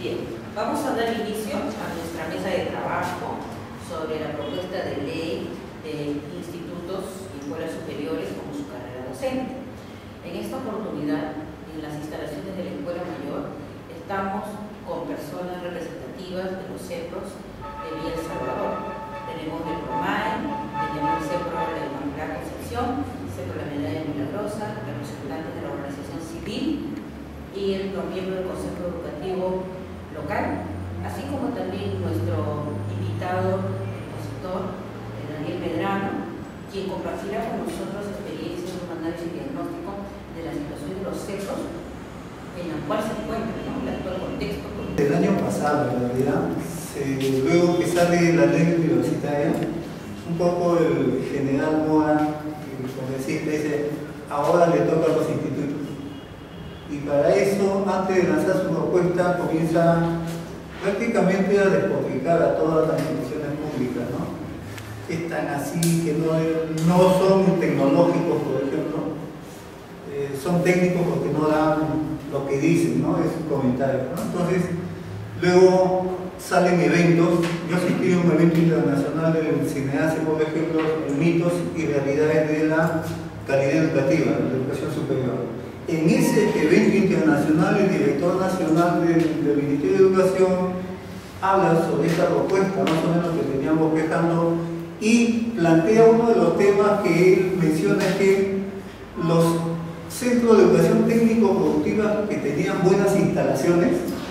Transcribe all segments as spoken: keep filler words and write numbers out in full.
Bien, vamos a dar inicio a nuestra mesa de trabajo sobre la propuesta de ley de institutos y escuelas superiores como su carrera docente. En esta oportunidad, en las instalaciones de la Escuela Mayor, estamos con personas representativas de los CEPROS de Villa El Salvador. Tenemos el PROMAE, tenemos el CEPRO de la Inmaculada Concepción, el CEPRO de la Medalla Milagrosa, representantes de la organización civil y el miembro del Consejo Educativo local, así como también nuestro invitado, el expositor Daniel Medrano, quien compartirá con nosotros experiencias de un análisis diagnóstico de la situación de los CEPROS en la cual se encuentra, ¿no?, el actual contexto. El año pasado, en realidad, se, luego que sale la ley universitaria, un poco el general Mora, como decía, dice, ahora le toca a los institutos. Y para eso, antes de lanzar su propuesta, comienza prácticamente a despotricar a todas las instituciones públicas, ¿no? Están así, que no, no son tecnológicos, por ejemplo, eh, son técnicos porque no dan lo que dicen, ¿no? Es un comentario, ¿no? Entonces, luego salen eventos. Yo asistí a un evento internacional del CINEACE, por ejemplo, en mitos y realidades de la calidad educativa, de la educación superior. En ese evento internacional, el director nacional del, del Ministerio de Educación habla sobre esta propuesta, más o menos que teníamos quejando, y plantea uno de los temas que él menciona, que los centros de educación técnico-productiva que tenían buenas instalaciones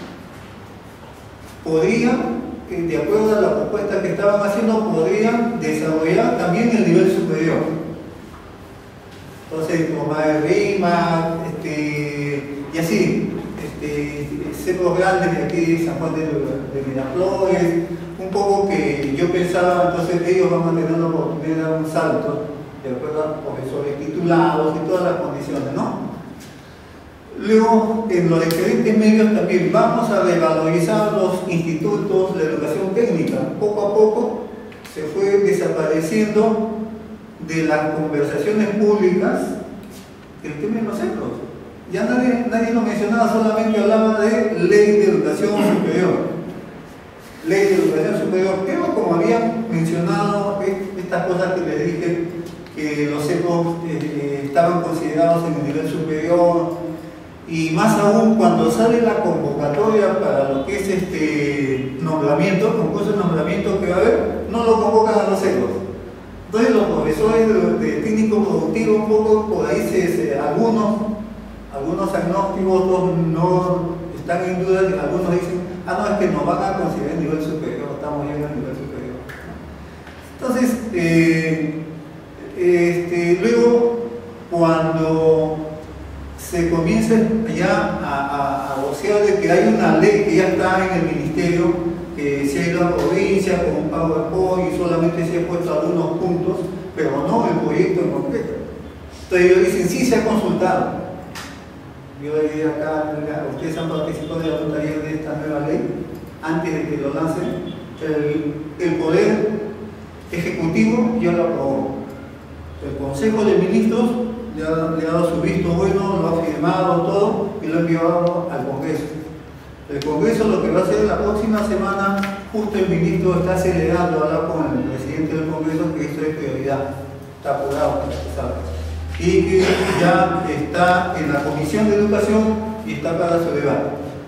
podrían, de acuerdo a la propuesta que estaban haciendo, podrían desarrollar también el nivel superior. Entonces, como de Rima, este, y así, este, centros grandes de aquí de San Juan de, de Miraflores, un poco que yo pensaba, entonces ellos van a tener la oportunidad de dar un salto, de acuerdo a profesores titulados y todas las condiciones, ¿no? Luego, en los diferentes medios también vamos a revalorizar los institutos de educación técnica. Poco a poco se fue desapareciendo de las conversaciones públicas el tema de los centros. Ya nadie, nadie lo mencionaba, solamente hablaba de ley de educación superior. Ley de educación superior, pero como habían mencionado estas cosas que les dije, que los CEPROS eh, estaban considerados en el nivel superior, y más aún cuando sale la convocatoria para lo que es este nombramiento, concurso de nombramiento que va a haber, no lo convocan a los CEPROS. Entonces los profesores de, de técnico productivo, un poco por ahí se, se, algunos, algunos agnósticos, otros no están en duda, algunos dicen, ah no, es que nos van a considerar nivel superior, estamos llegando al nivel superior. Entonces, eh, este, luego, cuando se comienza ya a, a, a vocear de que hay una ley que ya está en el ministerio, que se ha ido a la provincia con un PowerPoint y solamente se ha puesto algunos puntos, pero no el proyecto en concreto. Entonces ellos dicen, sí se ha consultado. Yo le dije acá, ustedes han participado de algún taller de esta nueva ley, antes de que lo lancen, el, el Poder Ejecutivo ya lo aprobó. El Consejo de Ministros le ha, le ha dado su visto bueno, lo ha firmado todo y lo ha enviado al Congreso. El Congreso lo que va a hacer la próxima semana, justo el ministro está acelerando a hablar con el presidente del Congreso que esto es prioridad, está apurado, ¿sabes? Y que ya está en la Comisión de Educación y está para su debate.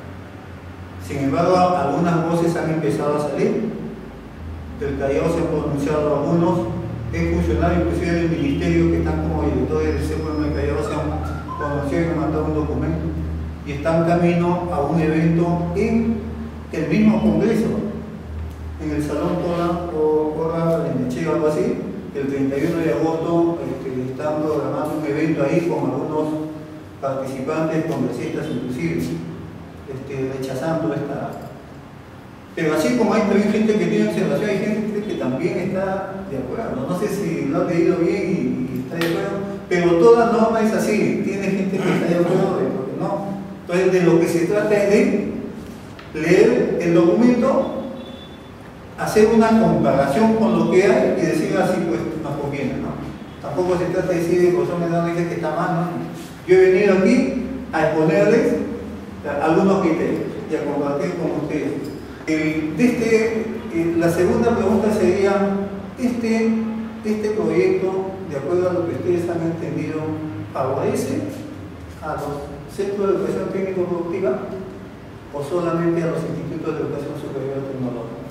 Sin embargo, algunas voces han empezado a salir. Del Callao se han pronunciado algunos exfuncionarios, inclusive del ministerio, que están como directores del CEPRO del Callao, se han pronunciado y han mandado un documento. Y están camino a un evento en el mismo Congreso, en el Salón Cora, Cora de Meche, algo así, el treinta y uno de agosto este, están programando un evento ahí con algunos participantes, congresistas inclusive, este, rechazando esta. Pero así como hay también gente que tiene observación, hay gente que también está de acuerdo. No sé si lo han leído bien y, y está de acuerdo, pero toda norma es así, tiene gente que está de acuerdo y porque no. Entonces, de lo que se trata es de leer el documento, hacer una comparación con lo que hay y decir así, pues nos conviene, ¿no? Tampoco se trata de decir, el profesor Medrano dice que está mal, ¿no? Yo he venido aquí a exponerles algunos criterios. y a compartir con ustedes. El, de este, el, la segunda pregunta sería, este, este proyecto, de acuerdo a lo que ustedes han entendido, ¿favorece a los centros de educación técnico-productiva o solamente a los institutos de educación superior tecnológica?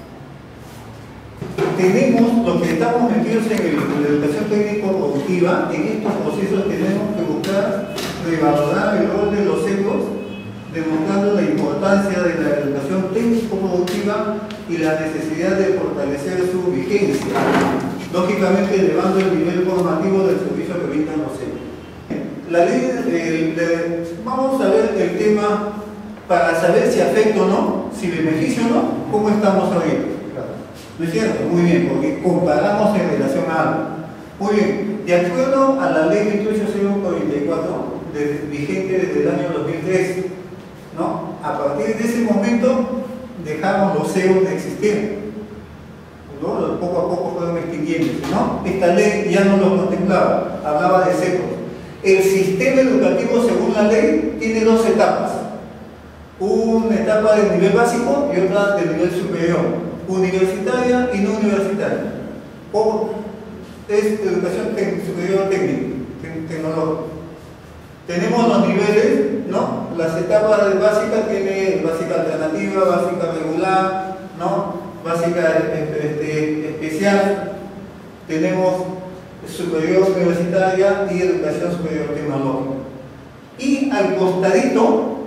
Tenemos, los que estamos metidos en, el, en la educación técnico-productiva, en estos procesos tenemos que buscar revalorar el rol de los centros, demostrando la importancia de la educación técnico-productiva y la necesidad de fortalecer su vigencia, lógicamente elevando el nivel formativo del servicio que brindan los centros. La ley, eh, de, vamos a ver el tema para saber si afecta o no, si beneficia o no, cómo estamos ahorita. ¿No es cierto? Muy bien, porque comparamos en relación a algo. Muy bien, de acuerdo a la ley veintiocho cero cuarenta y cuatro, de, vigente desde el año dos mil tres, ¿no? A partir de ese momento dejamos los C E Os de existir, ¿no? Poco a poco fueron extinguiéndose, ¿no? Esta ley ya no lo contemplaba, hablaba de C E Os. El sistema educativo, según la ley, tiene dos etapas: una etapa de nivel básico y otra de nivel superior, universitaria y no universitaria. O es educación superior técnica, tecnológica. Tenemos los niveles, ¿no? Las etapas básicas tiene básica alternativa, básica regular, ¿no? Básica este, especial. Tenemos superior universitaria y educación superior tecnológica. Y al costadito,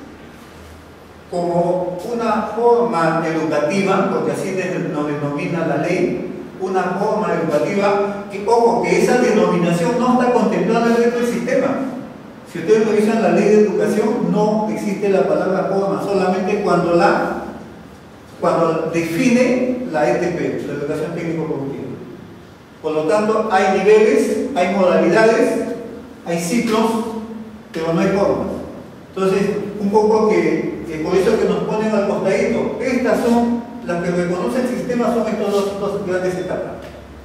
como una forma educativa, porque así nos denomina la ley, una forma educativa, que ojo, que esa denominación no está contemplada dentro del sistema. Si ustedes revisan la ley de educación, no existe la palabra forma, solamente cuando la cuando define la E T P, la educación técnico-productiva. Por lo tanto, hay niveles, hay modalidades, hay ciclos, pero no hay formas. Entonces, un poco que, que por eso que nos ponen al costadito, estas son las que reconoce el sistema, son estas dos, dos grandes etapas.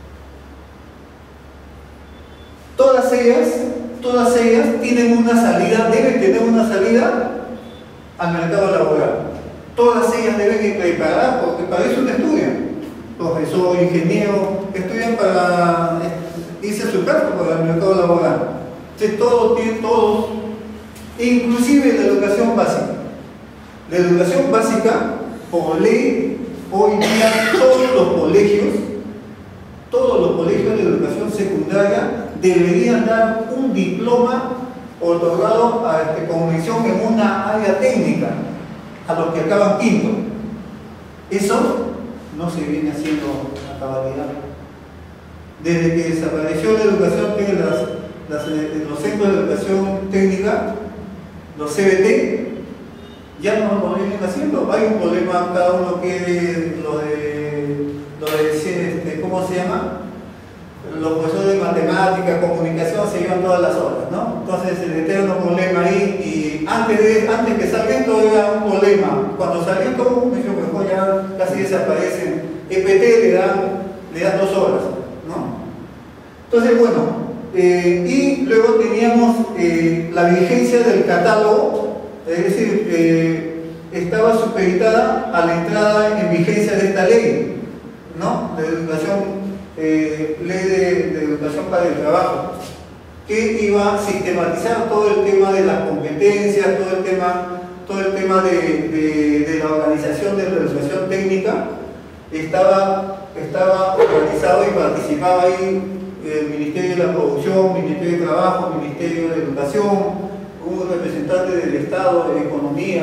Todas ellas, todas ellas tienen una salida, deben tener una salida al mercado laboral. Todas ellas deben preparar, porque para eso estudian. Profesor, ingeniero, estudian para irse a su cargo para el mercado laboral. Entonces, todo tiene, todos, inclusive la educación básica. La educación básica, por ley, hoy día todos los colegios, todos los colegios de educación secundaria deberían dar un diploma otorgado a este, con mención en una área técnica a los que acaban quinto. Eso no se viene haciendo a cabalidad. Desde que desapareció la educación, las, las, los centros de educación técnica, los C B T, ya no lo vienen haciendo. Hay un problema, cada uno quiere lo de, lo de este, ¿cómo se llama? Los profesores de matemática, comunicación se llevan todas las horas, ¿no? Entonces el eterno problema ahí, y antes, de, antes que salga esto era un problema. Cuando salió todo, me dijo, mejor ya casi desaparecen. E P T le dan, le dan dos horas, ¿no? Entonces, bueno, eh, y luego teníamos eh, la vigencia del catálogo, es decir, eh, estaba supeditada a la entrada en vigencia de esta ley, ¿no? De educación. Eh, ley de, de educación para el trabajo, que iba a sistematizar todo el tema de las competencias, todo el tema, todo el tema de, de, de la organización de la educación técnica. Estaba, estaba organizado y participaba ahí el Ministerio de la Producción, Ministerio de Trabajo, Ministerio de Educación, un representante del Estado, de Economía.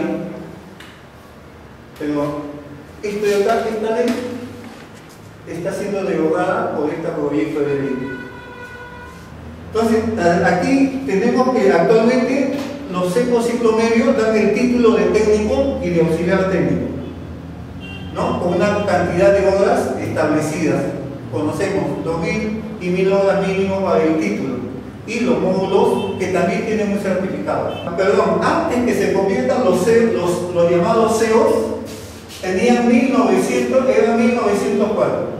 Pero esto de acá, esta ley está siendo derogada por este proyecto de ley. Entonces, aquí tenemos que actualmente los secos ciclo medio dan el título de técnico y de auxiliar técnico, ¿no? Con una cantidad de horas establecidas. Conocemos dos mil y mil horas mínimo para el título. Y los módulos que también tienen un certificado. Perdón, antes que se conviertan los, los, los llamados C E Os, tenían mil novecientos, eran mil novecientos cuatro.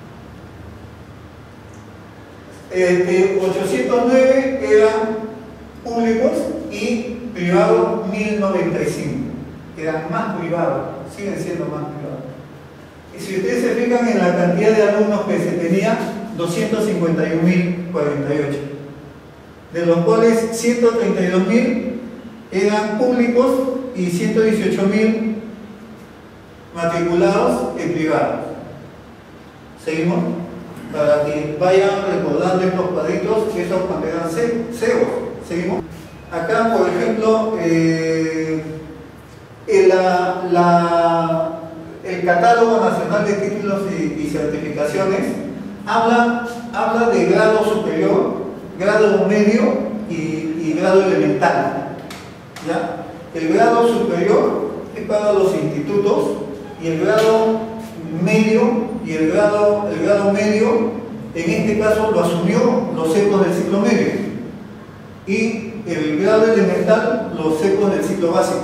Este, ochocientos nueve eran públicos y privados mil noventa y cinco. eran más privados, siguen siendo más privados. Y si ustedes se fijan en la cantidad de alumnos que se tenía, doscientos cincuenta y un mil cuarenta y ocho, de los cuales ciento treinta y dos mil eran públicos y ciento dieciocho mil matriculados en privados. ¿Seguimos? Para que vayan recordando estos cuadritos, esos cuando eran cebos. ¿Seguimos? Acá, por ejemplo, eh, el, la, la, el Catálogo Nacional de Títulos y, y Certificaciones habla, habla de grado superior, grado medio y, y grado elemental. ¿Ya? El grado superior es para los institutos y el grado medio y el grado, el grado medio en este caso lo asumió los secos del ciclo medio y el grado elemental los secos del ciclo básico,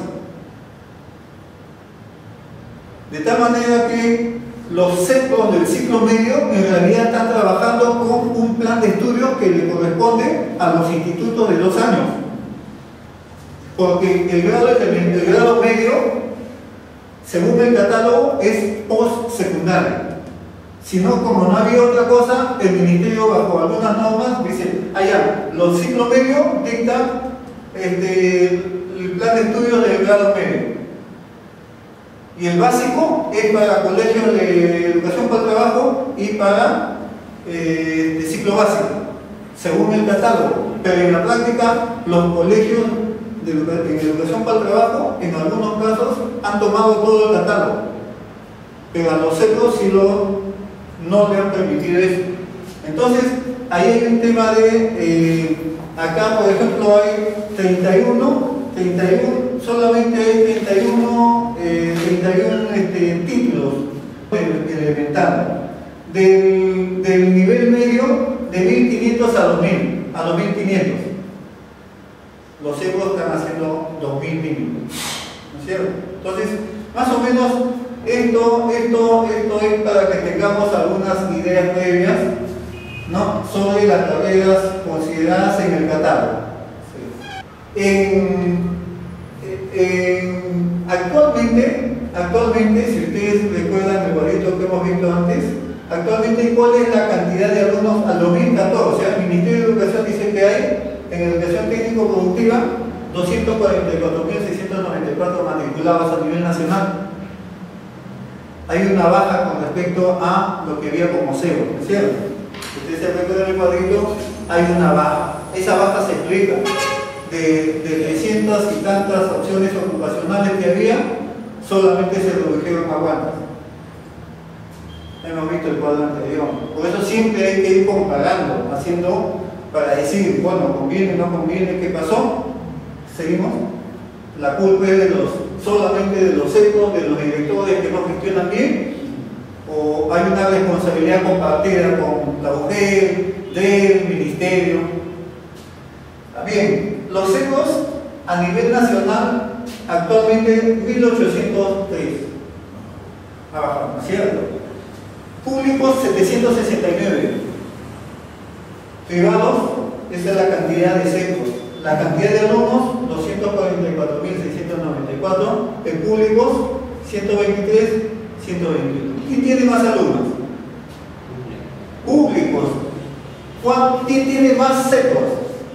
de tal manera que los secos del ciclo medio en realidad están trabajando con un plan de estudio que le corresponde a los institutos de dos años, porque el grado, el grado medio, según el catálogo, es post-secundario. Si no, como no había otra cosa, el ministerio, bajo algunas normas, dice, allá, los ciclos medios dictan este, el plan de estudios del grado medio. Y el básico es para colegios de educación para el trabajo y para eh, de ciclo básico, según el catálogo. Pero en la práctica, los colegios de educación para el trabajo, en algunos casos, han tomado todo el catálogo. Pero a los secos sí lo, no le han permitido eso. Entonces, ahí hay un tema de, eh, acá por ejemplo hay treinta y uno, treinta y uno, solamente hay treinta y uno, eh, treinta y uno este, títulos elementales. Del, del nivel medio, de mil quinientos a dos mil, a dos mil quinientos. Los secos están haciendo dos mil mínimos, ¿no es cierto? Entonces, más o menos, esto, esto, esto es para que tengamos algunas ideas previas, ¿no?, sobre las carreras consideradas en el catálogo. Sí. En, en, actualmente, actualmente, si ustedes recuerdan el cuadrito que hemos visto antes, actualmente, ¿cuál es la cantidad de alumnos al dos mil catorce? O sea, el Ministerio de Educación dice que hay en educación técnico-productiva doscientos cuarenta y cuatro mil seiscientos noventa y cuatro matriculados a nivel nacional. Hay una baja con respecto a lo que había como cebo, ¿es cierto? Ustedes se recuerdan el cuadrito, hay una baja. Esa baja se explica de, de trescientas y tantas opciones ocupacionales que había, solamente se redujeron a cuántas. Hemos visto el cuadro anterior. Por eso siempre hay que ir comparando, haciendo para decir, bueno, conviene, no conviene, ¿qué pasó? Seguimos. La culpa es de los, solamente de los secos, de los directores que no gestionan bien, o hay una responsabilidad compartida con la U G E L, del Ministerio. Bien, los secos a nivel nacional actualmente mil ochocientos tres. Abajo, ¿no es cierto? Públicos setecientos sesenta y nueve. Privados, esa es la cantidad de secos. La cantidad de alumnos, doscientos cuarenta y cuatro mil seiscientos noventa y cuatro. En públicos, ciento veintitrés, ciento veintiuno. ¿Quién tiene más alumnos? Públicos. ¿Quién tiene más secos?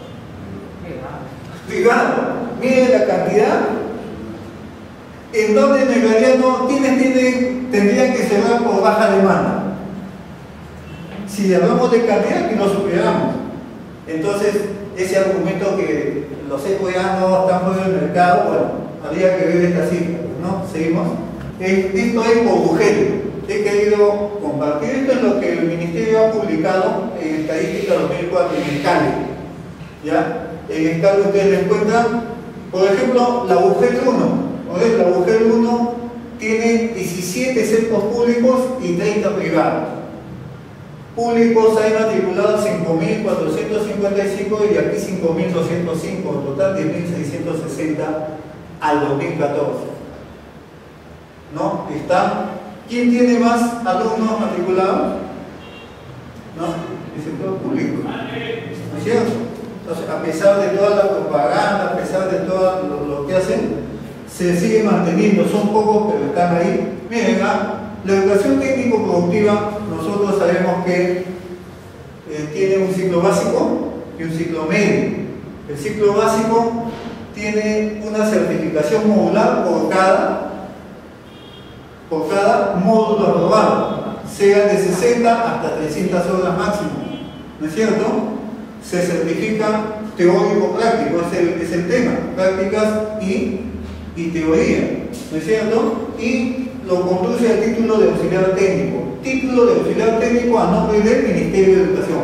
Privado. Miren la cantidad. En donde en el realidad no, ¿quiénes tienen, tendrían que cerrar por baja demanda? Si hablamos de cantidad, que lo superamos. Entonces, ese argumento que los secos ya no están fuera del mercado, bueno, habría que ver esta cifra, ¿no? ¿Seguimos? Esto es por U G E L. He querido compartir, esto es lo que el Ministerio ha publicado en Estadística dos mil cuatro, en el CALE. ¿Ya? En el CALE ustedes encuentran, por ejemplo, la U G E L uno. La U G E L uno tiene diecisiete secos públicos y treinta privados. Públicos hay matriculados cinco mil cuatrocientos cincuenta y cinco y aquí cinco mil doscientos cinco, en total diez mil seiscientos sesenta al dos mil catorce. ¿No? ¿Está? ¿Quién tiene más alumnos matriculados? ¿No? El sector público. ¿No es cierto? Entonces, a pesar de toda la propaganda, a pesar de todo lo, lo que hacen, se sigue manteniendo, son pocos pero están ahí. Miren, ¿ah? La educación técnico-productiva, nosotros sabemos que eh, tiene un ciclo básico y un ciclo medio. El ciclo básico tiene una certificación modular por cada, por cada módulo aprobado, sea de sesenta hasta trescientas horas máximo, ¿no es cierto? Se certifica teórico-práctico, es el, es el tema, prácticas y, y teoría, ¿no es cierto? Y lo conduce al título de auxiliar técnico, título de auxiliar técnico a nombre del Ministerio de Educación.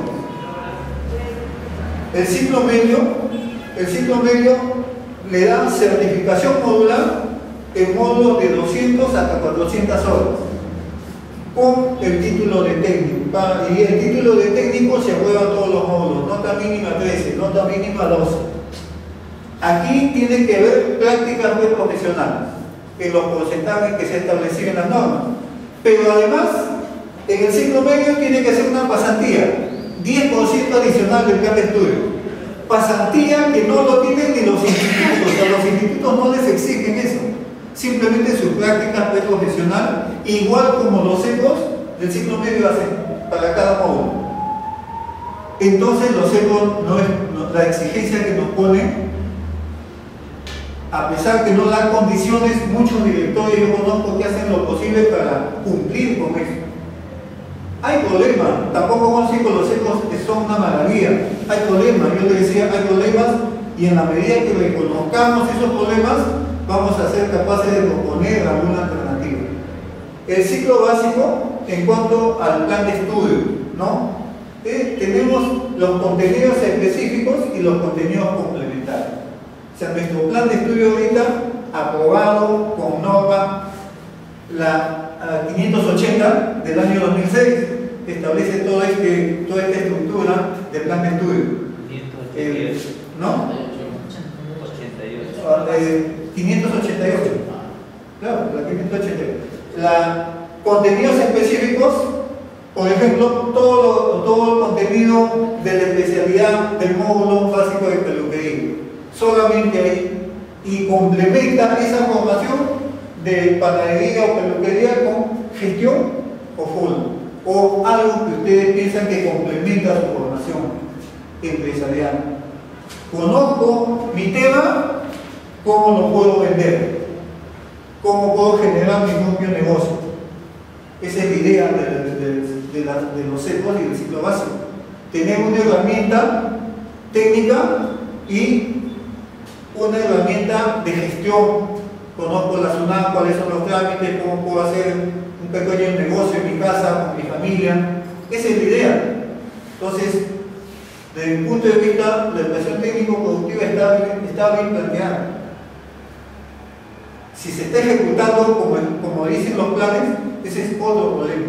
El ciclo medio, el ciclo medio le da certificación modular en módulos de doscientas hasta cuatrocientas horas, con el título de técnico. Y el título de técnico se aprueba a todos los módulos, nota mínima trece, nota mínima doce. Aquí tiene que haber prácticas web profesionales en los porcentajes que se establecido en las normas. Pero además, en el ciclo medio tiene que ser una pasantía, diez por ciento adicional del plan de estudio. Pasantía que no lo tienen ni los institutos, a los institutos no les exigen eso. Simplemente su práctica preprofesional, igual como los ecos del ciclo medio hacen para cada módulo. Entonces los ecos no es no, la exigencia que nos ponen, a pesar que no dan condiciones, muchos directores yo conozco que hacen lo posible para cumplir con eso. Hay problemas, tampoco consigo los ecos que son una maravilla, hay problemas, yo le decía, hay problemas, y en la medida que reconozcamos esos problemas, vamos a ser capaces de proponer alguna alternativa. El ciclo básico, en cuanto al plan de estudio, ¿no? Eh, tenemos los contenidos específicos y los contenidos complementarios. O sea, nuestro plan de estudio ahorita, aprobado con norma, la uh, quinientos ochenta del año dos mil seis, establece todo este, toda esta estructura del plan de estudio. Eh, ¿No? quinientos ochenta y ocho. Claro, la quinientos ochenta y ocho. La, contenidos específicos, por ejemplo, todo, todo el contenido de la especialidad del módulo básico de peluquería. Solamente ahí. Y complementa esa formación de panadería o peluquería con gestión o full, o algo que ustedes piensan que complementa su formación empresarial. Conozco mi tema, cómo lo puedo vender, cómo puedo generar mi propio negocio. Esa es la idea de, de, de, la, de los ecos y del ciclo básico. Tener una herramienta técnica y una herramienta de gestión. Conozco la SUNAT, cuáles son los trámites, cómo puedo hacer un pequeño negocio en mi casa, con mi familia. Esa es la idea. Entonces, desde mi punto de vista, la educación técnico-productiva está bien, está bien planteada. Si se está ejecutando como, como dicen los planes, ese es otro problema.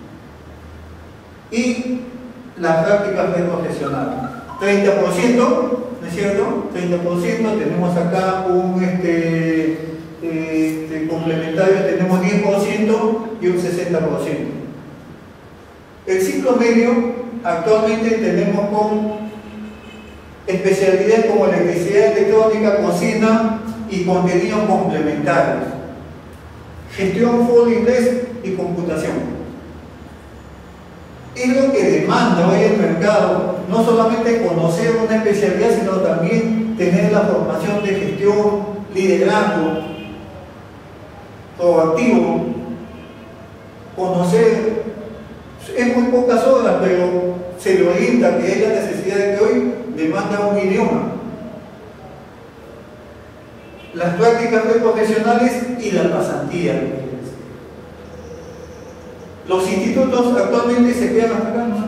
Y la práctica profesional. treinta por ciento, ¿no es cierto? treinta por ciento, tenemos acá un este, este, complementario, tenemos diez por ciento y un sesenta por ciento. El ciclo medio, actualmente tenemos con especialidades como electricidad electrónica, cocina y contenidos complementarios, gestión full inglés y computación. Es lo que demanda hoy el mercado, no solamente conocer una especialidad, sino también tener la formación de gestión, liderazgo, proactivo, conocer. Es muy pocas horas, pero se le orienta que es la necesidad de que hoy demanda un idioma. Las prácticas profesionales y la pasantía. Los institutos actualmente se quedan acá, ¿no?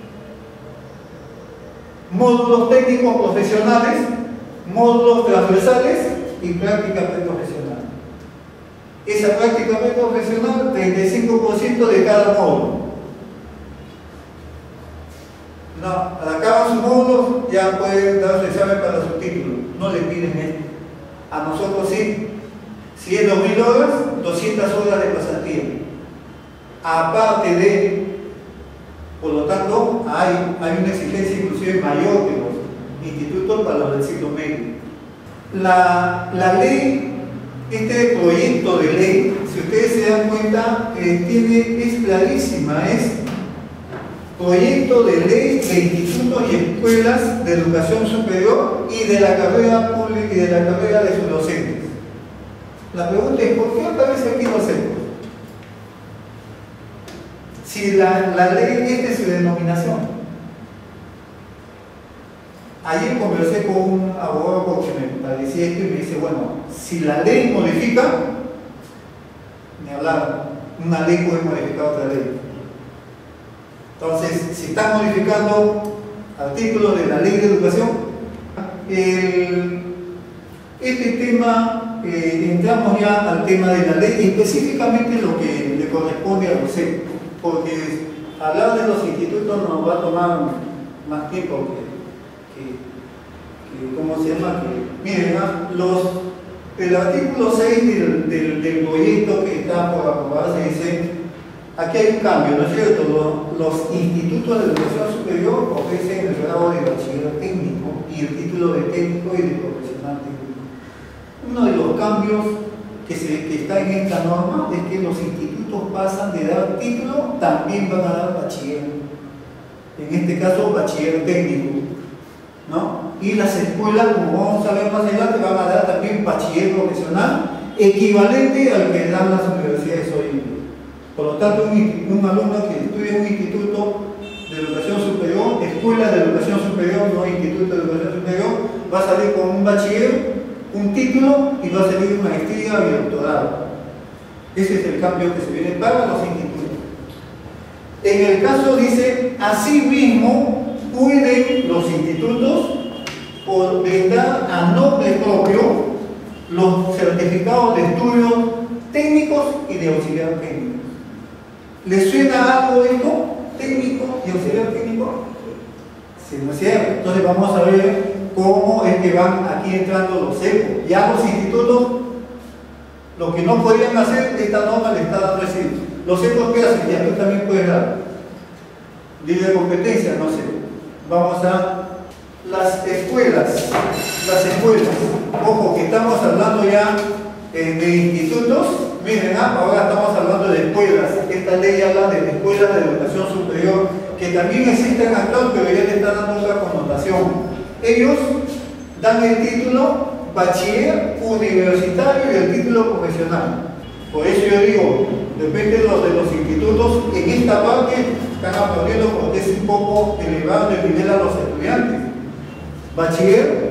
Módulos técnicos profesionales, módulos transversales y práctica preprofesional. Esa práctica preprofesional, treinta y cinco por ciento de cada módulo. No, al acabar su módulo ya pueden dar su examen para su título, no le piden esto. A nosotros sí, si es dos mil horas, doscientas horas de pasantía. Aparte de, por lo tanto, hay, hay una exigencia inclusive mayor que los institutos para los del ciclo medio. La, la ley este proyecto de ley, si ustedes se dan cuenta, eh, tiene, es clarísima, es proyecto de ley de institutos y escuelas de educación superior y de la carrera pública y de la carrera de sus docentes. La pregunta es, ¿por qué aparece aquí docentes? Si la, la ley, esta es su denominación. Ayer conversé con un abogado porque me parecía esto y me dice, bueno, si la ley modifica, me hablaron, una ley puede modificar otra ley. Entonces, si están modificando artículos de la ley de educación, el, este tema, eh, entramos ya al tema de la ley, específicamente lo que le corresponde a los C E P, porque hablar de los institutos nos va a tomar más tiempo que ¿cómo se llama? Que, miren, los, el artículo seis del, del, del proyecto que está por aprobarse dice, aquí hay un cambio, ¿no es cierto? Los, los institutos de educación superior ofrecen el grado de bachiller técnico y el título de técnico y de profesional técnico. Uno de los cambios que, se, que está en esta norma es que los institutos pasan de dar título, también van a dar bachiller. En este caso, bachiller técnico, ¿no? Y las escuelas, como vamos a ver más adelante, van a dar también bachiller profesional equivalente al que dan las universidades hoy en día. Por lo tanto, un, un alumno que estudia en un instituto de educación superior, escuela de educación superior, no instituto de educación superior, va a salir con un bachiller, un título y va a salir maestría y doctorado. Ese es el cambio que se viene para los institutos. En el caso dice, asimismo, pueden los institutos por brindar a nombre propio los certificados de estudios técnicos y de auxiliar técnico. ¿Les suena algo esto? ¿Técnico y auxiliar técnico? Sí, ¿no es cierto? Entonces vamos a ver cómo es que van aquí entrando los C E P O. Ya los institutos, lo que no podían hacer, esta norma le está dando ese. Los C E P O, ¿qué hacen? Ya tú también puedes dar. Libre competencia, no sé. Vamos a las escuelas, las escuelas, ojo que estamos hablando ya eh, de institutos, miren, ah, ahora estamos hablando de escuelas, esta ley habla de escuelas de educación superior, que también existen actual, pero ya le está dando otra connotación. Ellos dan el título bachiller universitario y el título profesional. Por eso yo digo, depende de los, de los institutos, en esta parte están aplaudiendo porque es un poco elevado el nivel a los estudiantes. Bachiller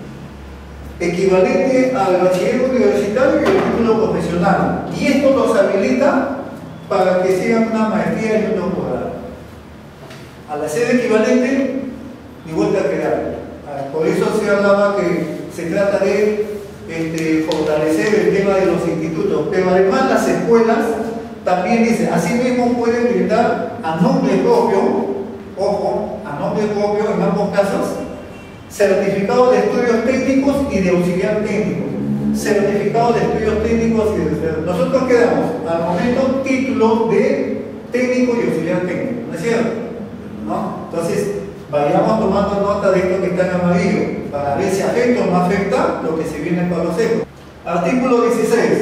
equivalente al bachiller universitario y el título profesional, y esto los habilita para que sigan una maestría y un doctorado. Al hacer equivalente, ni vuelta a quedar. Por eso se hablaba que se trata de este, fortalecer el tema de los institutos, pero además las escuelas también dicen, así mismo pueden brindar a nombre propio, ojo, a nombre propio en ambos casos, certificado de estudios técnicos y de auxiliar técnico. Certificado de estudios técnicos y de... Nosotros quedamos al momento título de técnico y auxiliar técnico, ¿no es cierto? ¿No? Entonces, vayamos tomando nota de esto que está en amarillo para ver si afecta o no afecta lo que se viene para los ecos. Artículo dieciséis.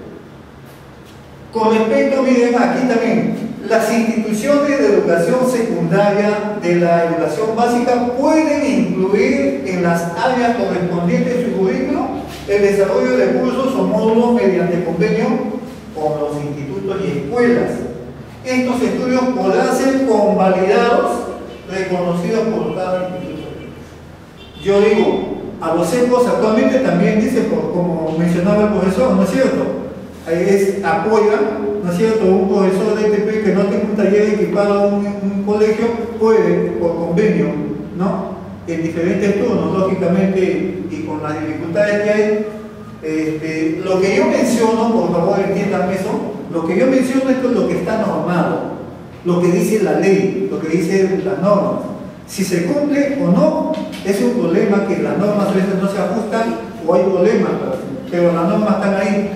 Con respecto, miren, aquí también. Las instituciones de educación secundaria de la educación básica pueden incluir en las áreas correspondientes a su currículo el desarrollo de cursos o módulos mediante convenio con los institutos y escuelas. Estos estudios podrán ser convalidados, reconocidos por cada instituto. Yo digo, a los C E P O S actualmente también dice, por, como mencionaba el profesor, ¿no es cierto? Es, apoya, ¿no es cierto? Un profesor de I T P que no tenga un taller equipado a un, un colegio puede, por convenio, ¿no? En diferentes turnos, lógicamente, y con las dificultades que hay, este, lo que yo menciono, por favor entiendan eso, lo que yo menciono esto es lo que está normado, lo que dice la ley, lo que dice las normas. Si se cumple o no, es un problema que las normas a veces no se ajustan o hay problemas, pero las normas están ahí.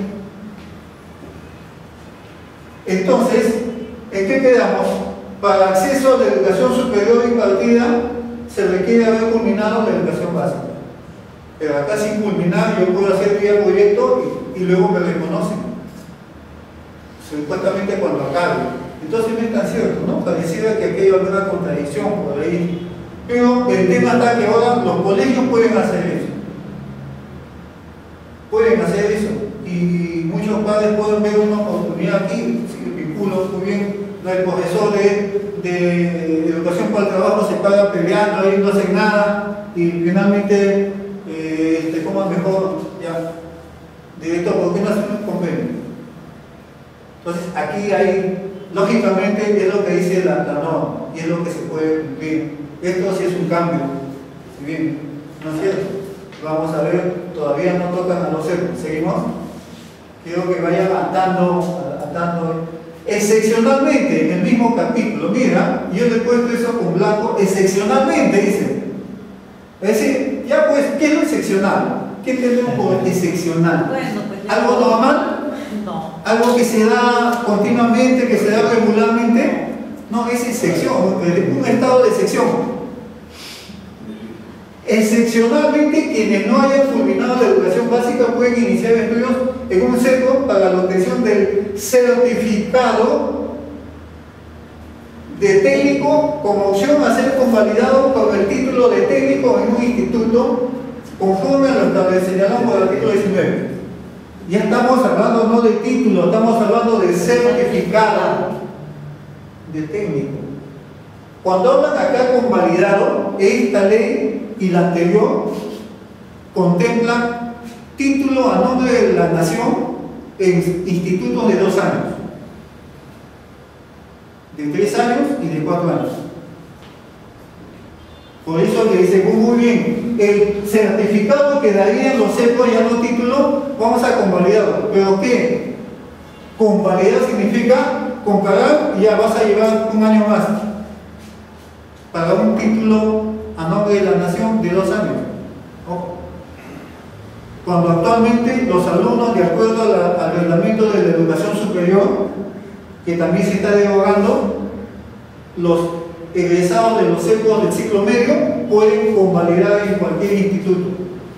Entonces, ¿en qué quedamos? Para acceso a la educación superior impartida se requiere haber culminado la educación básica. Pero acá sin culminar yo puedo hacer vía proyecto y, y luego me reconocen, supuestamente cuando acabe. Entonces no es tan cierto, ¿no? Pareciera que aquí hay alguna contradicción por ahí. Pero el tema está que ahora los colegios pueden hacer eso. Pueden hacer eso. Y muchos padres pueden ver una oportunidad aquí, si vinculo muy bien, no, el profesor de, de educación para el trabajo se paga peleando, ahí no hacen nada, y finalmente, eh, este, ¿cómo es mejor? Ya, director, ¿por qué no hacen un convenio? Entonces, aquí hay, lógicamente, es lo que dice la, la norma, y es lo que se puede cumplir. Esto sí es un cambio, si bien, ¿no es cierto? Vamos a ver, todavía no tocan a los cercos. ¿Seguimos? Quiero que vayan atando, atando. Excepcionalmente, en el mismo capítulo, mira, yo le he puesto eso con blanco, excepcionalmente, dice. Es decir, ya pues, ¿qué es lo excepcional? ¿Qué tenemos por excepcional? Bueno, pues, ¿algo normal? No. ¿Algo que se da continuamente, que se da regularmente? No, es excepción, un estado de excepción. Excepcionalmente, quienes no hayan culminado la educación básica pueden iniciar estudios en un centro para la obtención del certificado de técnico con opción a ser convalidado con el título de técnico en un instituto conforme a lo establecido por el artículo diecinueve. Ya estamos hablando no de título, estamos hablando de certificado de técnico. Cuando hablan acá convalidado, esta ley y la anterior contemplan título a nombre de la nación en institutos de dos años, de tres años y de cuatro años. Por eso le dice muy bien, el certificado que darían los cepos ya no título, vamos a convalidarlo. ¿Pero qué? Convalidar significa comparar y ya vas a llevar un año más para un título a nombre de la nación de dos años. Ojo. Cuando actualmente los alumnos, de acuerdo a la, al reglamento de la educación superior, que también se está derogando, los egresados de los cepos del ciclo medio pueden convalidar en cualquier instituto.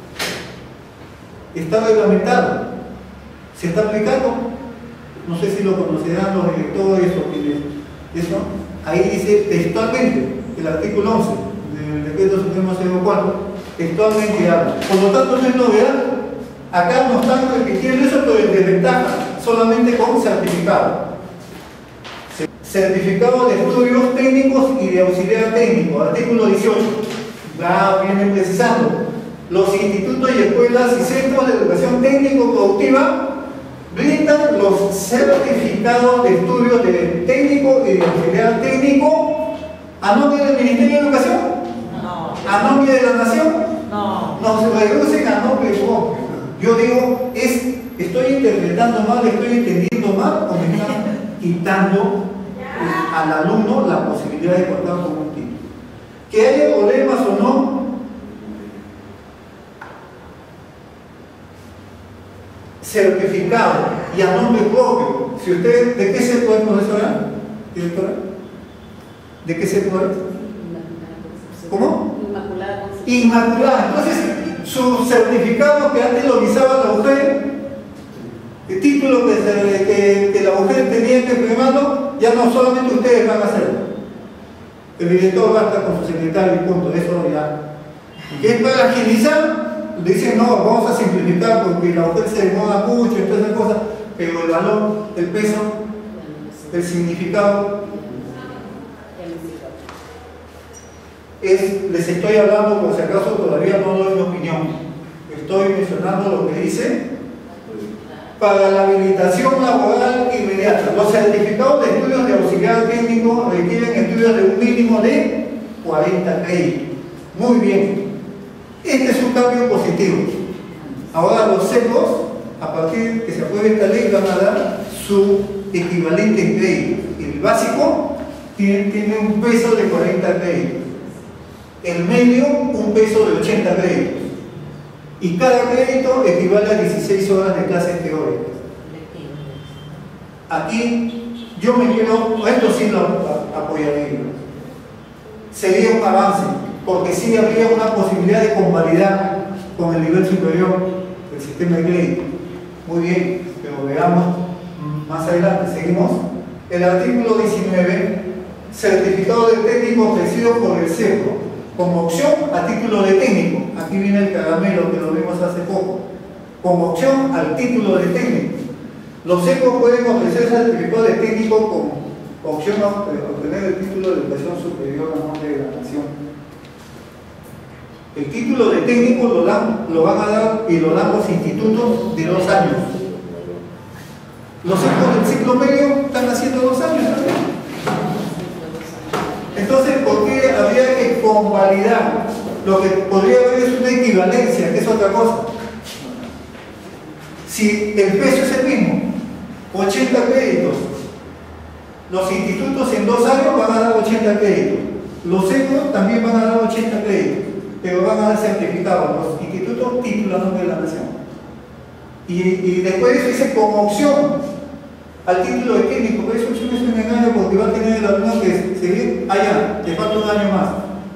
Está reglamentado, se está aplicando. No sé si lo conocerán los directores o quienes. Eso, ahí dice textualmente el artículo once del decreto supremo cero cuatro, textualmente habla. Por lo tanto, no es novedad. Acá no están repitiendo eso, pero en desventaja, solamente con certificado. Certificado de estudios técnicos y de auxiliar técnico, artículo dieciocho. Ya viene precisando. Los institutos y escuelas y centros de educación técnico-productiva brindan los certificados de estudios de técnico y de auxiliar técnico a nombre del Ministerio de Educación, No. a nombre de la Nación. No. Nos reducen a nombre propio. Yo digo, es, ¿estoy interpretando mal, estoy entendiendo mal o me están quitando al alumno la posibilidad de contar con un título? Que haya problemas o no, certificado y a nombre propio. Si usted, ¿de qué sector es profesora? ¿Directora? ¿De qué sector es? ¿Cómo? Inmaculada. Inmaculada. Entonces, su certificado que antes lo visaba la mujer, el título que, se, que, que la mujer tenía que firmarlo, ya no solamente ustedes van a hacerlo. El director va a estar con su secretario y punto, eso ya. ¿Qué es para agilizar? Dicen, no, vamos a simplificar porque la mujer se demora mucho, y todas esas cosas, pero el valor, el peso, el significado, es, les estoy hablando, por si acaso todavía no doy mi opinión, estoy mencionando lo que dice. Para la habilitación laboral inmediata, los certificados de estudios de auxiliar técnico requieren estudios de un mínimo de cuarenta créditos. Muy bien. Este es un cambio positivo. Ahora los cepos, a partir que se apruebe esta ley, van a dar su equivalente en créditos. El básico tiene, tiene un peso de cuarenta créditos. El medio, un peso de ochenta créditos. Y cada crédito equivale a dieciséis horas de clases teóricas. Aquí yo me quiero, esto sí lo apoyaría. Sería un avance, porque sí habría una posibilidad de convalidar con el nivel superior del sistema de crédito. Muy bien, pero veamos más adelante, seguimos. El artículo diecinueve, certificado de técnico ofrecido por el CEPRO, como opción a título de técnico. Aquí viene el caramelo que lo vimos hace poco. Como opción al título de técnico. Los CEPRO pueden ofrecer certificado de técnico como opción a obtener el título de educación superior a nombre de la nación. El título de técnico lo, dan, lo van a dar y lo dan los institutos de dos años. Los CEPRO del ciclo medio están haciendo dos años también. Entonces, ¿por qué habría que convalidar? Lo que podría haber es una equivalencia, que es otra cosa. Si el peso es el mismo, ochenta créditos, los institutos en dos años van a dar ochenta créditos, los CEPRO también van a dar ochenta créditos, pero van a dar certificados, los institutos título a nombre de la nación. Y, y después eso dice como opción al título de técnico, pero eso es un engaño porque va a tener el alumno que seguir allá, te falta un año más.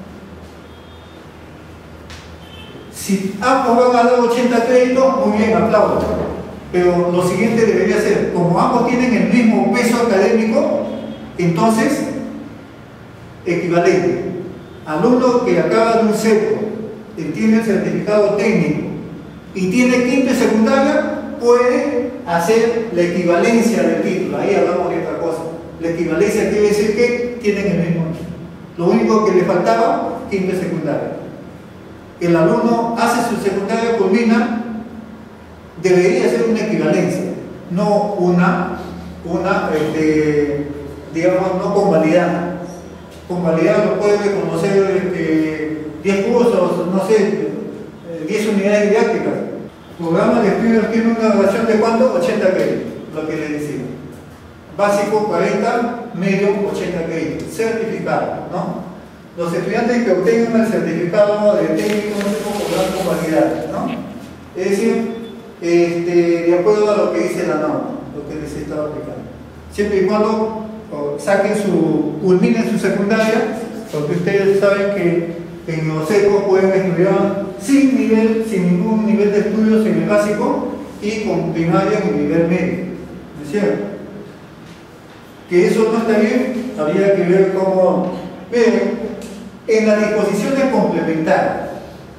Si ambos van a dar ochenta créditos, muy bien, aplaudo. Pero lo siguiente debería ser, como ambos tienen el mismo peso académico, entonces, equivalente. Alumno que acaba de un CEPRO, que tiene el certificado técnico y tiene quinto y secundaria, puede hacer la equivalencia del título. Ahí hablamos de otra cosa. La equivalencia quiere decir que tienen el mismo. Lo único que le faltaba, quinto y secundaria. El alumno hace su secundaria, culmina, debería ser una equivalencia, no una, una este, digamos, no convalidada. Convalidada lo puede reconocer este, diez cursos, no sé, diez unidades didácticas. Programa de estudios tiene una duración de ¿cuánto? ochenta créditos, lo que le decía. Básico cuarenta, medio ochenta créditos, certificado, ¿no? Los estudiantes que obtengan el certificado de técnico no se podrán convalidar, ¿no? Es decir, este, de acuerdo a lo que dice la norma, lo que les estaba aplicando. Siempre y cuando o, saquen su, culminen su secundaria, porque ustedes saben que en los CEPRO pueden estudiar sin nivel, sin ningún nivel de estudios en el básico y con primaria en el nivel medio. ¿No es cierto? Que eso no está bien, habría que ver cómo. Miren, en las disposiciones complementarias,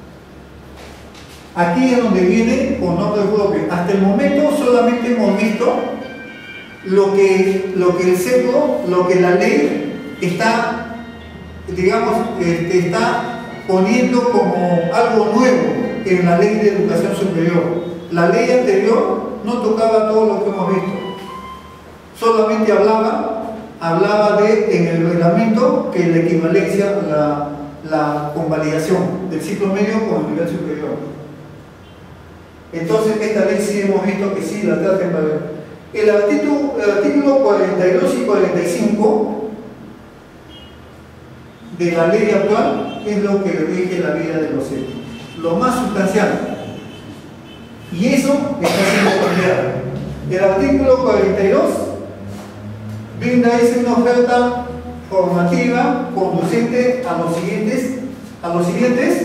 aquí es donde viene con nombre propio. Hasta el momento solamente hemos visto lo que, lo que el CEPRO, lo que la ley está, digamos, este, está poniendo como algo nuevo en la ley de educación superior. La ley anterior no tocaba todo lo que hemos visto. Solamente hablaba, hablaba de, en el reglamento, que la equivalencia, la, la convalidación del ciclo medio con el nivel superior. Entonces, esta ley sí hemos visto que sí la trata en valor. El artículo, el artículo cuarenta y dos y cuarenta y cinco de la ley actual es lo que rige la vida de los CEPRO, lo más sustancial. Y eso está siendo cambiado. El artículo cuarenta y dos brinda es una oferta formativa conducente a los siguientes, a los siguientes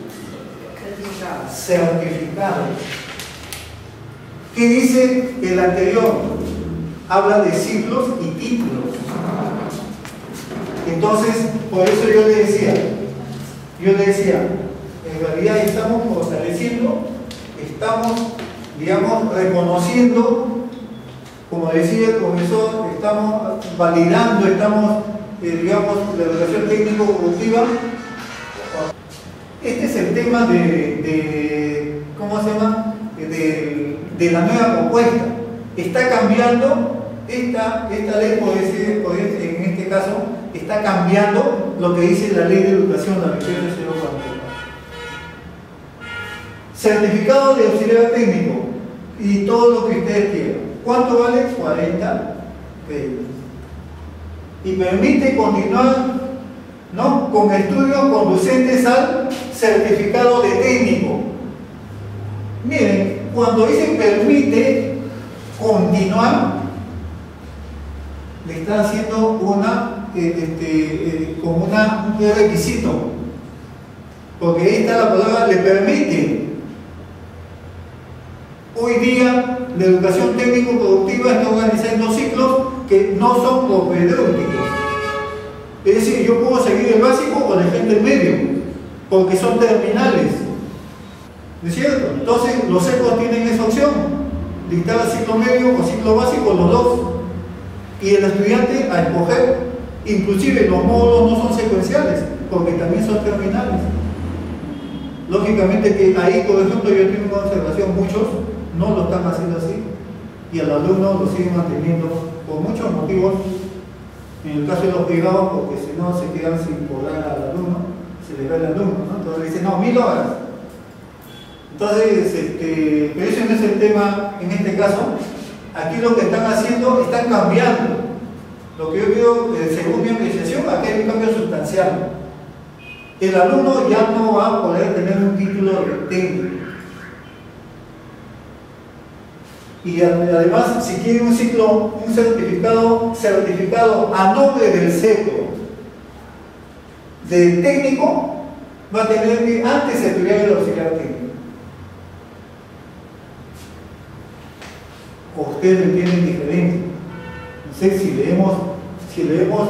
certificados. ¿Qué dice el anterior? Habla de ciclos y títulos. Entonces, por eso yo le decía, yo le decía, en realidad estamos fortaleciendo, estamos, digamos, reconociendo, como decía el profesor, estamos validando, estamos, eh, digamos, la educación técnico-productiva. Este es el tema de, de ¿cómo se llama? De, de la nueva propuesta. Está cambiando, esta, esta ley, por decir, por decir, en este caso, está cambiando lo que dice la ley de educación, la vigente cero cuatro. Certificado de auxiliar técnico y todo lo que ustedes quieran. ¿Cuánto vale? cuarenta créditos. Y permite continuar, ¿no?, con estudios conducentes al certificado de técnico. Miren, cuando dice permite continuar, le está haciendo una, eh, este, eh, como una, un requisito, porque ahí está la palabra le permite. Hoy día la educación técnico-productiva está organizada en dos ciclos que no son propedéuticos. Es decir, yo puedo seguir el básico o dejar el medio, porque son terminales. ¿No es cierto? Entonces, los secos tienen esa opción, dictar ciclo medio o ciclo básico, los dos. Y el estudiante a escoger, inclusive los módulos no son secuenciales, porque también son terminales. Lógicamente que ahí, por ejemplo, yo tengo una observación, muchos no lo están haciendo así, y al alumno lo siguen manteniendo por muchos motivos. En el caso de los privados, porque si no se quedan sin cobrar al alumno, se les va el alumno, ¿no? Entonces le dicen, no, mil horas. Entonces, este, pero ese no es el tema en este caso. Aquí lo que están haciendo, están cambiando. Lo que yo veo, eh, según mi apreciación, aquí hay un cambio sustancial. El alumno ya no va a poder tener un título de técnico. Y además, si quiere un ciclo, un certificado, certificado a nombre del seco de técnico, va a tener que antes estudiar el auxiliar técnico. O ustedes lo entienden diferente. No sé si leemos, si leemos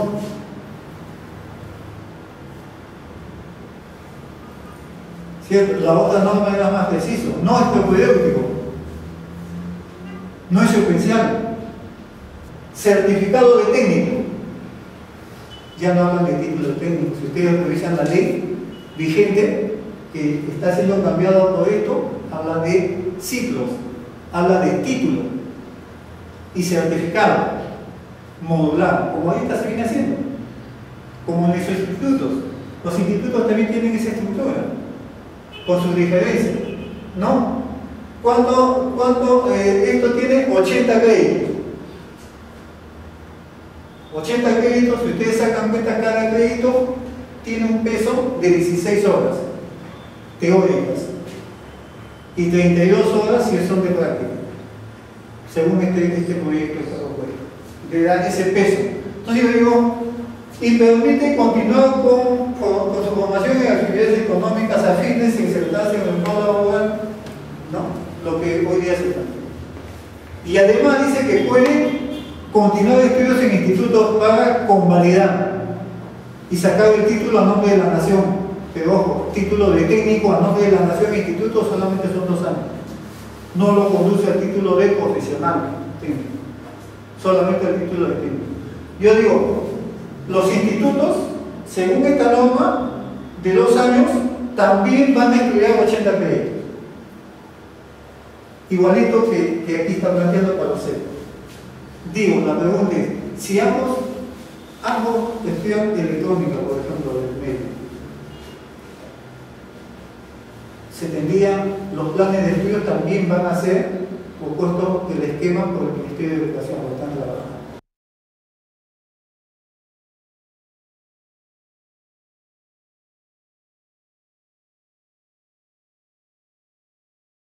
¿cierto? La otra norma era más preciso, no es propedéutico, no es secuencial. Certificado de técnico, ya no hablan de título técnico. Si ustedes revisan la ley vigente que está siendo cambiado por esto, habla de ciclos, habla de título y certificado modular, como ahorita se viene haciendo, como en los institutos. Los institutos también tienen esa estructura, con sus diferencias, ¿no? ¿Cuánto, cuánto eh, esto tiene? ochenta créditos. ochenta créditos, si ustedes sacan cuenta, cada crédito tiene un peso de dieciséis horas teóricas y treinta y dos horas si son de práctica, según este, este proyecto que está propuesto. Le dan ese peso. Entonces yo digo, y permite continuar con, con, con su formación en actividades económicas afines sin insertarse en el mercado laboral, ¿no? Lo que hoy día se plantea. Y además dice que puede continuar estudios en institutos para convalidar y sacar el título a nombre de la nación. Pero ojo, título de técnico a nombre de la nación en instituto solamente son dos años. No lo conduce al título de profesional técnico, solamente al título de técnico. Yo digo, los institutos, según esta norma de dos años, también van a estudiar ochenta créditos. Igualito que, que aquí está planteando para los secos. Digo, la pregunta es, si ambos, ambos estudian electrónica, por ejemplo, del medio, se tendrían, los planes de estudio también van a ser propuestos el esquema por el Ministerio de Educación, lo están trabajando.